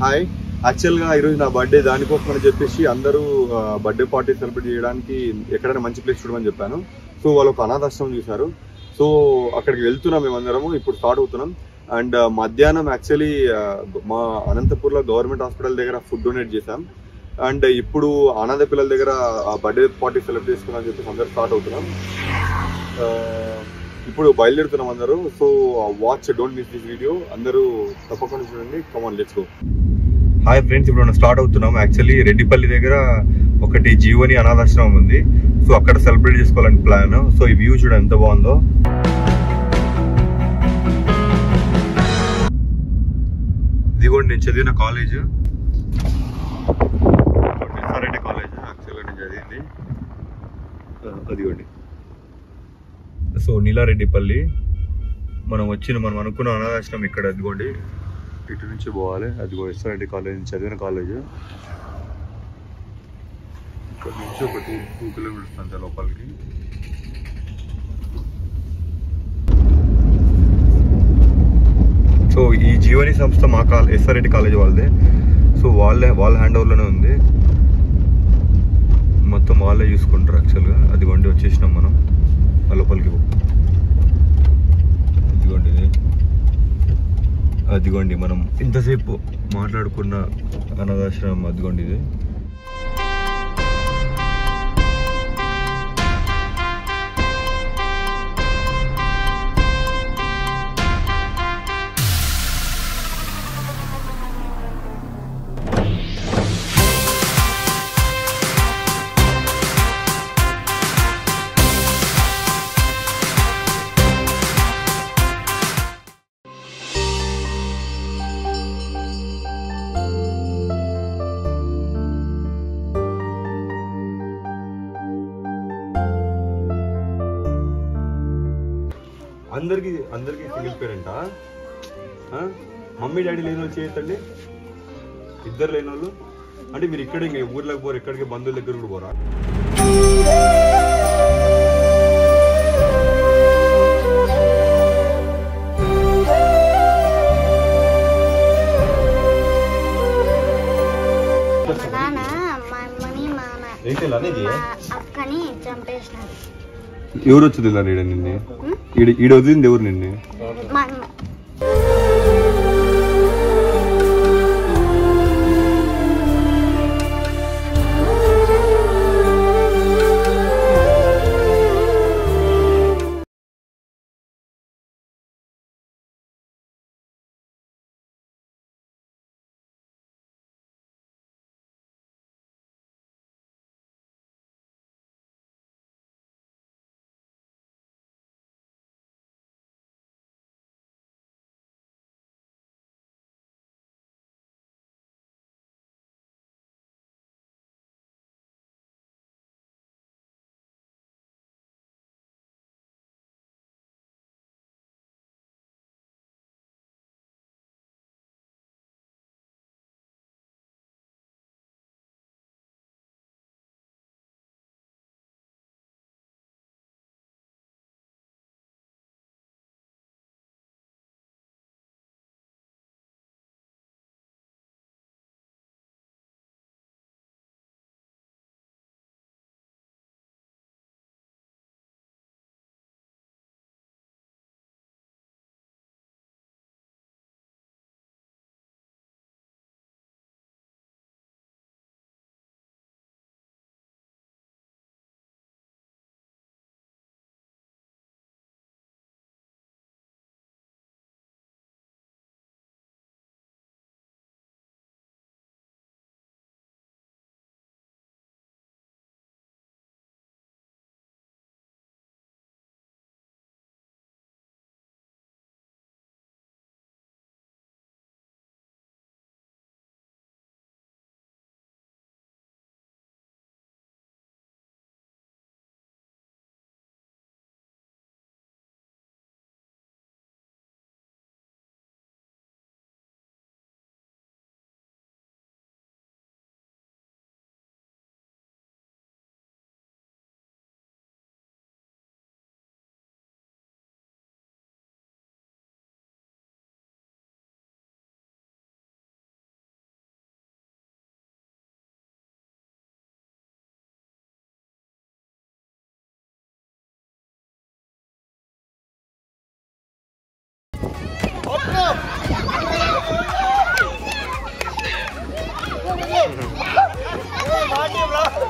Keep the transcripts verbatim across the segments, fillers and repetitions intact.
Hi, యాక్చువల్గా ఈరోజు నా బర్త్డే, దానికోసం అని చెప్పేసి అందరూ బర్త్డే పార్టీ సెలబ్రేట్ చేయడానికి ఎక్కడైనా మంచి ప్లేస్ చూడమని చెప్పాను. సో వాళ్ళు ఒక అనాథాశ్రమం చూశారు. సో అక్కడికి వెళ్తున్నాం మేమందరము, ఇప్పుడు స్టార్ట్ అవుతున్నాం. అండ్ మధ్యాహ్నం యాక్చువల్లీ మా అనంతపూర్లో గవర్నమెంట్ హాస్పిటల్ దగ్గర ఫుడ్ డొనేట్ చేశాం. అండ్ ఇప్పుడు అనాథ పిల్లల దగ్గర బర్త్డే పార్టీ సెలబ్రేట్ చేసుకున్నాం చెప్పేసి అందరూ స్టార్ట్ అవుతున్నాం. ఇప్పుడు బయలుదేరుతున్నాం అందరూ. So watch, don't miss this video. అందరూ తప్పకుండా చూడండి. Come on, let's go. Hi friends, ఇప్పుడు మనం స్టార్ట్ అవుతున్నాం. యాక్చువల్లీ రెడ్డిపల్లి దగ్గర ఒకటి జీవని అనాథాశ్రమం ఉంది. సో అక్కడ సెలబ్రేట్ చేసుకోవాలని ప్లాన్. సో ఈ వ్యూ చూడండి ఎంత బాగుందో. ఇదిగోండి నేను చదివిన కాలేజ్, ఎస్ఆర్ఐటి కాలేజ్ యాక్చువల్గా నేను చదివింది. అదిగోండి. సో నీలారెడ్డిపల్లి మనం వచ్చిన మనం అనుకున్న అనాథాశ్రమం ఇక్కడ. అదిగోండి, ఇటు నుంచి పోవాలి. అదిగో ఎస్ఆర్ఐటి కాలేజ్, చదివిన కాలేజ్. ఇక్కడ నుంచి ఒక టూ టూ కిలోమీటర్స్ అంతే లోపలికి. సో ఈ జీవని సంస్థ మా కాల్ ఎస్ఆర్ఐటి కాలేజ్ వాళ్ళదే. సో వాళ్ళే వాళ్ళ హ్యాండ్ ఓవర్లోనే ఉంది, మొత్తం వాళ్ళే చూసుకుంటారు యాక్చువల్గా. అదిగోండి వచ్చేసినాం మనం లోపలికి. అదిగోండి అదిగోండి మనం ఇంతసేపు మాట్లాడుకున్న అనాథాశ్రమం. అదిగోండి ఇది. అందరికి అందరికి సింగిల్ పేరెంటా? మమ్మీ డాడీ లేని వాళ్ళు చేయొద్దండి, ఇద్దరు లేని వాళ్ళు. అంటే మీరు ఇక్కడ ఇంకా ఊర్లోకి పోరు, ఎక్కడికి బంధువుల దగ్గర కూడా పోరా? ఎవరు వచ్చింది ఇలా ఈడ నిన్ను? ఈడ ఈడ వదిలింది ఎవరు నిన్ను?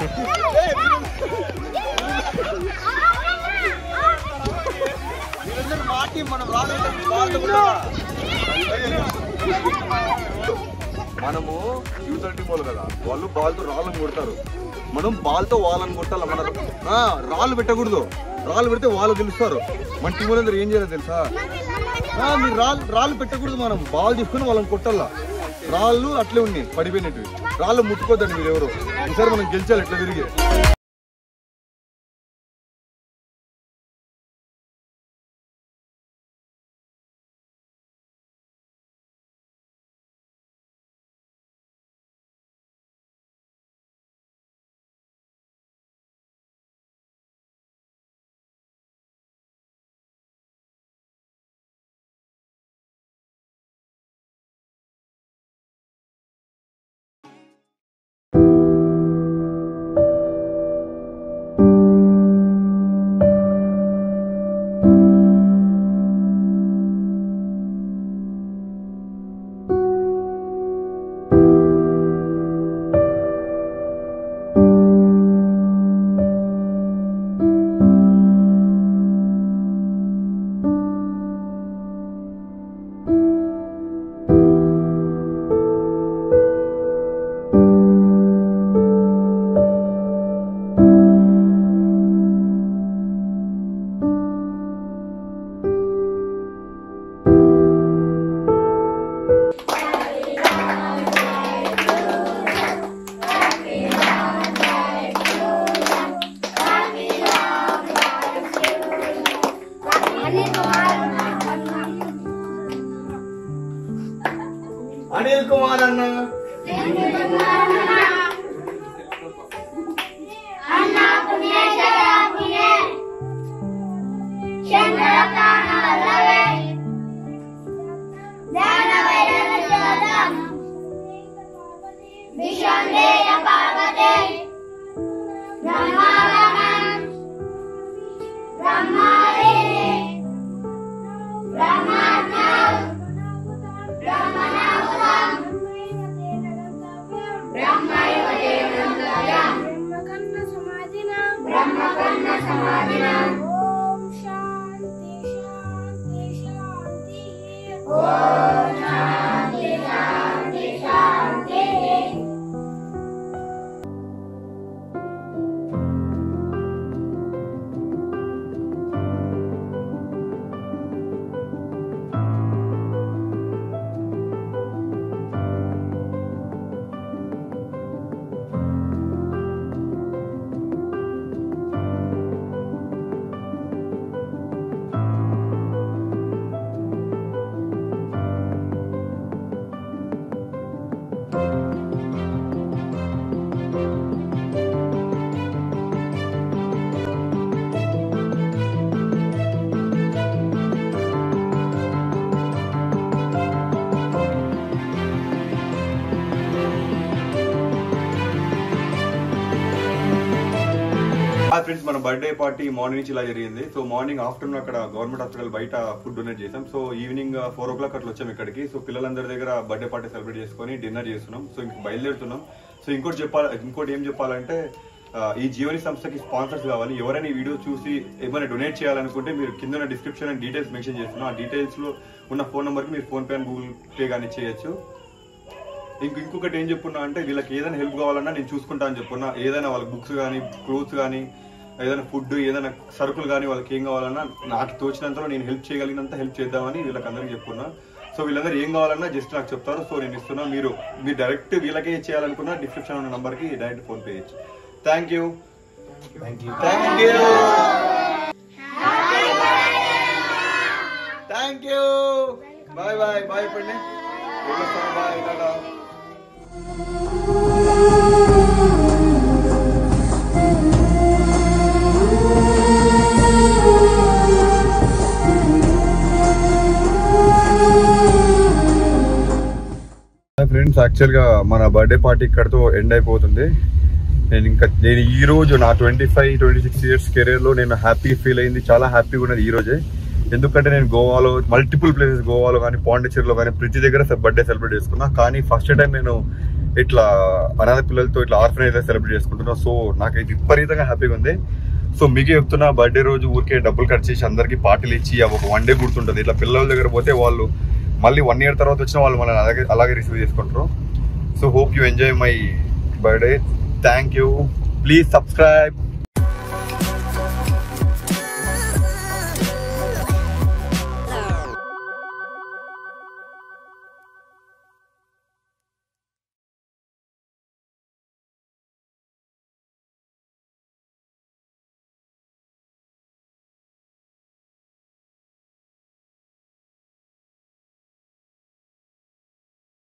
మనము యూతర్ టీం వాళ్ళు కదా, వాళ్ళు బాల్తో రాళ్ళని కొడతారు, మనం బాల్తో వాళ్ళని కొట్టాలి. మన రాళ్ళు పెట్టకూడదు, రాళ్ళు పెడితే వాళ్ళు గెలుస్తారు. మన టీం వాళ్ళందరూ ఏం చేయాలి తెలుసా, మీరు రాళ్ళు రాళ్ళు పెట్టకూడదు, మనం బాల్ తీసుకుని వాళ్ళని కొట్టాలా. రాళ్ళు అట్లే ఉన్నాయి పడిపోయినట్టు, రాళ్ళు ముట్టుకోద్దండి మీరు ఎవరు. ఈసారి మనం గెలిచాలి ఎట్లా తిరిగి. अनिल कुमार अन्ना अन्ना पुण्येश्वर पुण्य शंकरकान वल्लभे ज्ञानवैराग्य शोधम विश्वंदेय पार्वते ब्रह्मागमन ब्रह्मादे ब्रह्माज्ञान ब्रह्मनाभं ब्रह्मयोगे गंतव्यं ब्रह्मकर्ण समाधिना ब्रह्मकर्ण समाधिना ओम शांति शांति शांति ओम शांति शांति शांति। ఫ్రెండ్స్, మన బర్త్డే పార్టీ మార్నింగ్ నుంచి ఇలా జరిగింది. సో మార్నింగ్ ఆఫ్టర్నూన్ అక్కడ గవర్నమెంట్ హాస్పిటల్ బయట ఫుడ్ డొనేట్ చేసాం. So evening four o'clock అట్లా వచ్చాం ఇక్కడికి. సో పిల్లలందరి దగ్గర బర్త్డే పార్టీ సెలబ్రేట్ చేసుకుని డిన్నర్ చేస్తున్నాం. సో ఇంక బయలుదేరుతున్నాం. సో ఇంకోటి చెప్పాలి ఇంకోటి ఏం చెప్పాలంటే, ఈ జీవని సంస్థకి స్పాన్సర్స్ కావాలి. ఎవరైనా ఈ వీడియో చూసి ఏమైనా డొనేట్ చేయాలనుకుంటే మీరు కింద డిస్క్రిప్షన్ అండ్ డీటెయిల్స్ మెన్షన్ చేస్తున్నాం. ఆ డీటెయిల్స్ లో ఉన్న ఫోన్ నెంబర్కి మీరు PhonePe and Google Pay కానీ చేయొచ్చు. ఇంక ఇంకొకటి ఏం చెప్పున్నా అంటే, వీళ్ళకి ఏదైనా హెల్ప్ కావాలన్నా నేను చూసుకుంటా అని చెప్పున్నా. ఏదైనా వాళ్ళకి బుక్స్ కానీ క్లోత్స్ కానీ ఏదైనా ఫుడ్ ఏదైనా సరుకులు కానీ వాళ్ళకి ఏం కావాలన్నా నాకు తోచినంతలో నేను హెల్ప్ చేయగలిగినంత హెల్ప్ చేద్దామని వీళ్ళకి అందరికీ చెప్పున్నా. సో వీళ్ళందరూ ఏం కావాలన్నా జస్ట్ నాకు చెప్తారు. సో నేను ఇస్తున్నా. మీరు మీరు డైరెక్ట్ వీళ్ళకే చేయాలనుకున్నా డిస్క్రిప్షన్ ఉన్న నెంబర్కి డైరెక్ట్ ఫోన్ పే చేయొచ్చు. Thank you thank you thank you thank you bye bye bye పండి బాయ్ టాటా. ఫ్రెండ్స్, యాక్చువల్గా మన బర్త్డే పార్టీ ఇక్కడతో ఎండ్ అయిపోతుంది. నేను ఇంకా నేను ఈ రోజు నా twenty five twenty six years కెరీర్లో నేను హ్యాపీ ఫీల్ అయింది. చాలా హ్యాపీగా ఉన్నది ఈ రోజే. ఎందుకంటే నేను గోవాలో మల్టిపుల్ ప్లేసెస్, గోవాలో కానీ పాండిచ్చేరిలో కానీ ప్రతి దగ్గర బర్త్డే సెలబ్రేట్ చేసుకున్నా. కానీ ఫస్ట్ టైం నేను ఇట్లా అనాథ పిల్లలతో ఇట్లా ఆర్ఫనైజ్ సెలబ్రేట్ చేసుకుంటున్నాం. సో నాకైతే విపరీతంగా హ్యాపీగా ఉంది. సో మీకే చెప్తున్నా, బర్త్డే రోజు ఊరికే డబ్బులు ఖర్చు చేసి అందరికి పార్టీలు ఇచ్చి అవి ఒక వన్ డే గుర్తుంటుంది. ఇట్లా పిల్లల దగ్గర పోతే వాళ్ళు మళ్ళీ వన్ ఇయర్ తర్వాత వచ్చిన వాళ్ళు మళ్ళీ అలాగే అలాగే రిసీవ్ చేసుకుంటారు. So hope you enjoy my birthday. Thank you. Please subscribe.